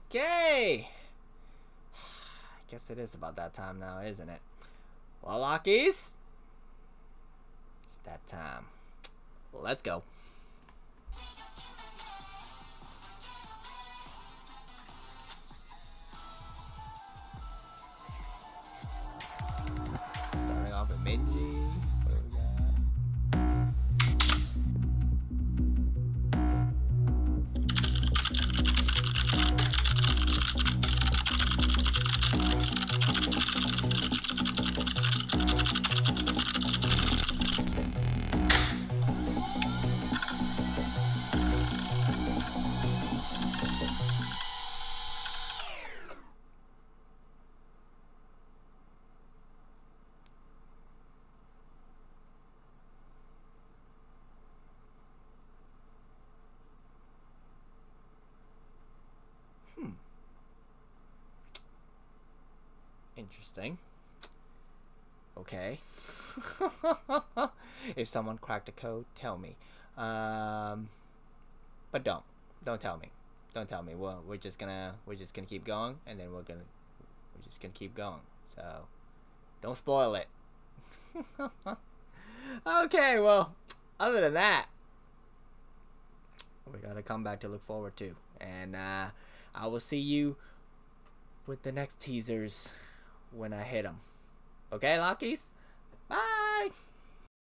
Okay. I guess it is about that time now, isn't it? Well, Lockies, it's that time. Let's go. Starting off with Minji. What do we got? Interesting. Okay. If someone cracked the code, tell me. But don't tell me. Don't tell me. Well, we're just gonna keep going, and then we're just gonna keep going. So don't spoil it. Okay. Well, other than that, we got a comeback to look forward to, and I will see you with the next teasers when I hit them. Okay, Lockies?